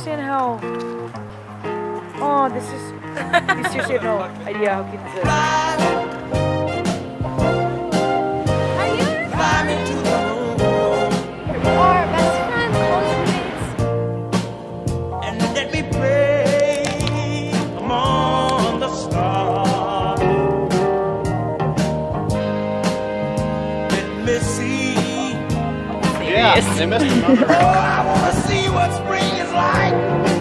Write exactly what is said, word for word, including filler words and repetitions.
understand how. Oh, this is. You seriously have no idea how cute this is. Are you our best friends, close roommates? And let me play among the stars. Let me see. Yeah, they missed another. Oh, I wanna see what spring is like.